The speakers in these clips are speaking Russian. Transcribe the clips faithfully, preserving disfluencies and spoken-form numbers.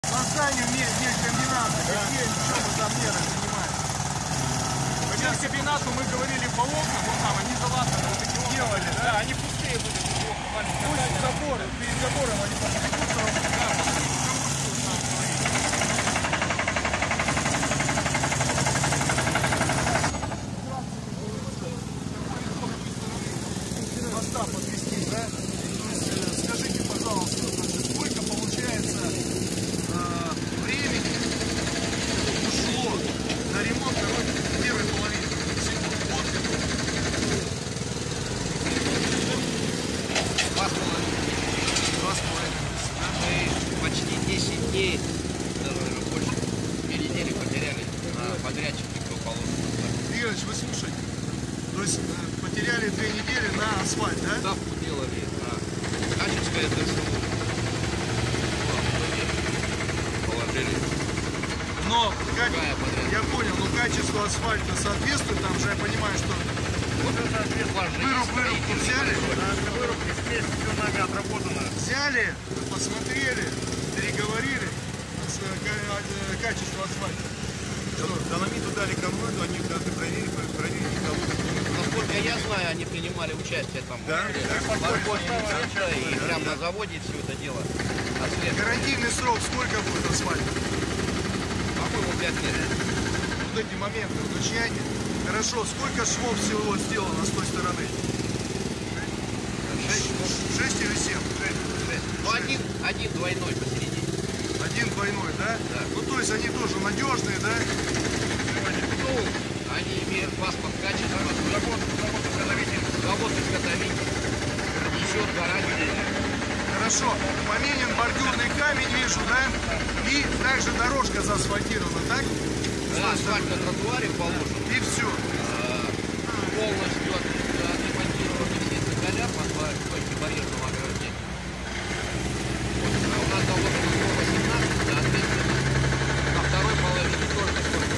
Созданию мелькомбината, какие еще мы там меры принимаем? По мелькомбинату мы говорили по окнам, вот там они залатаны, вот такие окна делали, да? Да, они пустые были. Пусть заборы, перед забором они подпекутся. Моста подвести, да? То есть, скажите, пожалуйста, сколько получается э, времени ушло на ремонт первой половины всего? Вот Два с половиной. Два с половиной. Мы почти десять дней, даже больше, две недели потеряли на подрядчике, кто положен. Игорь, вы слушайте. То есть э, потеряли две недели на асфальт, да? Ставку делали на Качевское ДСУ. Положили. Но, как, Другая подряд. я понял, но качество асфальта соответствует, там же я понимаю, что Вот это выруб, вырубку взяли, Вырубки здесь все нами отработано. взяли, посмотрели, переговорили с э, ка- э, качество асфальта. Доломиту дали команду, они должны проверить, проверить Насколько я знаю, они принимали участие там. Да? И прямо на заводе все это дело отслеживали. Гарантийный срок сколько будет асфальта? По-моему, пять лет. Вот эти моменты уточняйте. Хорошо, сколько швов всего сделано с той стороны? Шесть или семь? Ну, один, один двойной посередине. Один двойной, да? Да. Ну, то есть они тоже надежные, да? Ну, они имеют паспорт качества, завод, завод изготовитель, завод изготовитель, несет гарантию. Хорошо. Поменен бордюрный камень, вижу, да? И также дорожка заасфальтирована, так? Да, асфальт на тротуаре положен. И все. А, полностью от- отремонтированы все цикаля по два стойки барьерного ограждения. Вот. А у нас заложено сто восемнадцать, соответственно, на второй половине тоже столько.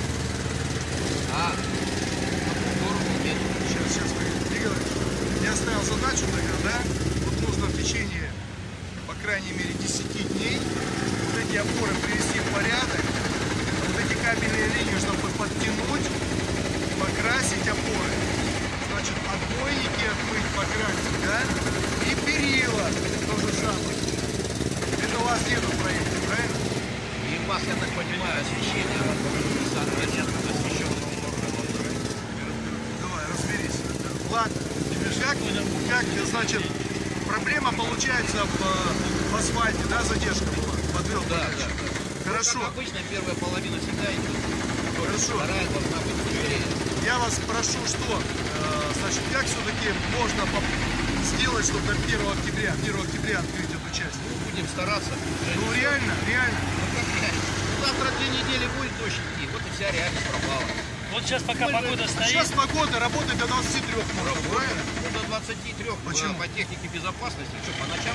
А на ту сторону меньше. Сейчас, сейчас, Игорь, я ставил задачу тогда, да? Вот нужно в течение, по крайней мере, десяти дней вот эти опоры привести в порядок, вот эти кабельные линии, чтобы подтянуть, покрасить опоры. Значит, отбойники отмыть, покрасить, да? И перила то же самое. Это у вас нету проекта, правильно? И у вас, я так понимаю, освещение соответственно освещенного органа. Давай, разберись. Влад, как, как, значит, проблема получается в, в асфальте, да, задержка была? Подвел, Да, подальше. да, да. Хорошо. Ну, как обычно, первая половина всегда идет. Хорошо. Вторая должна быть быстрее. Я вас прошу, что, э, значит, как все-таки можно поп- сделать, чтобы до первого октября, первого октября открыть эту часть? Ну, будем стараться. Ну, реально, реально. Ну, как реально? Ну, завтра две недели будет дождь идти. Вот и вся реальность пропала. Вот сейчас пока Мы погода же- стоит. Сейчас погода работает до двадцати трёх, можно, правильно? Ну, до двадцати трёх. Почему? По технике безопасности. Что, по ночам?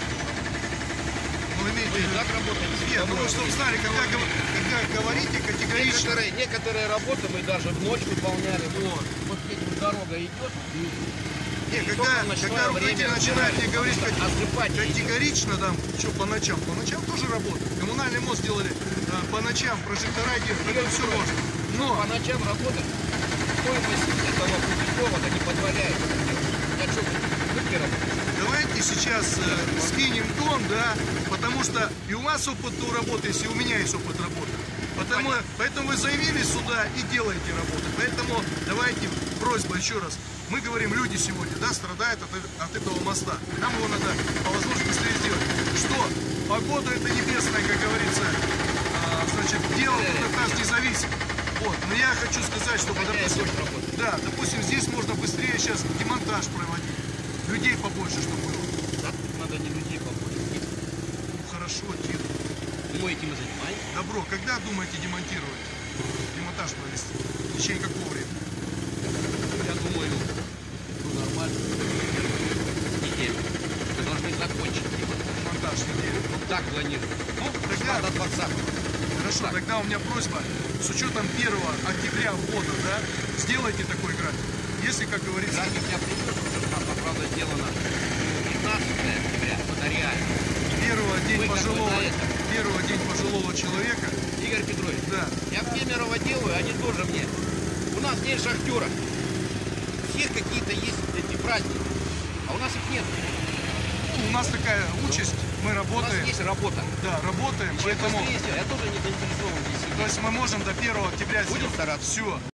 Ну, имейте Мы в и виду. так работаем. Нет, ну, чтобы знали, когда, гов- когда говорите категорично. Некоторые, некоторые работы мы даже в ночь выполняли. Вот, вот едем, дорога идет. Не, И когда, только в ночное когда руководитель время начинает мне говорить потому что осыпать не идет. категорично, там, что по ночам, по ночам тоже работает. Коммунальный мост делали э, по ночам, прожектора делали, это все можно. Но, По ночам работать, стоимость этого путевого не позволяет. Я что, будете работать? давайте сейчас э, скинем тон, да, потому что и у вас опыт у работы есть, и у меня есть опыт работы. Потому, поэтому вы заявились сюда и делаете работу. Поэтому давайте просьба еще раз. Мы говорим, люди сегодня, да, страдают от, от этого моста. Нам его надо по возможности быстрее сделать. Что? Погода это небесная, как говорится. А, значит, дело от нас не зависит. Вот. Но я хочу сказать, что, Хотя и допустим, больше работать. да, допустим, здесь можно быстрее сейчас демонтаж проводить. Людей побольше, чтобы было. Да, тут надо не людей побольше. Ну, хорошо, Тир. Мы этим и занимаемся. Добро, когда думаете демонтировать? Демонтаж провести? В течение какого времени? Я думаю, ну нормально. Неделю. Мы должны закончить демонтаж. Монтаж неделю. Вот так планируем. Ну, Тогда- до двадцатого. Хорошо, Так. тогда у меня просьба, с учетом первого октября ввода, да, сделайте такой график. Если, как говорится, График я придет, там, правда, сделано пятнадцатое октября, это реально. первого день Вы как бы пожилого, на это. первого день пожилого человека. Игорь Петрович, Да. я в Кемерово делаю, они тоже мне. У нас день шахтера. У всех какие-то есть эти праздники, а у нас их нет. У нас такая участь, мы У нас работаем. есть работа. Да, работаем, Чем поэтому, быстрее, я тоже не заинтересован здесь. то есть мы можем до первого октября Будем сделать стараться. все.